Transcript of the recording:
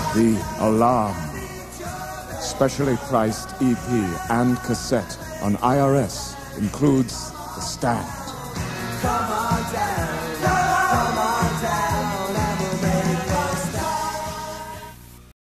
The Alarm. Specially priced EP and cassette on IRS includes The Stand. Come on down.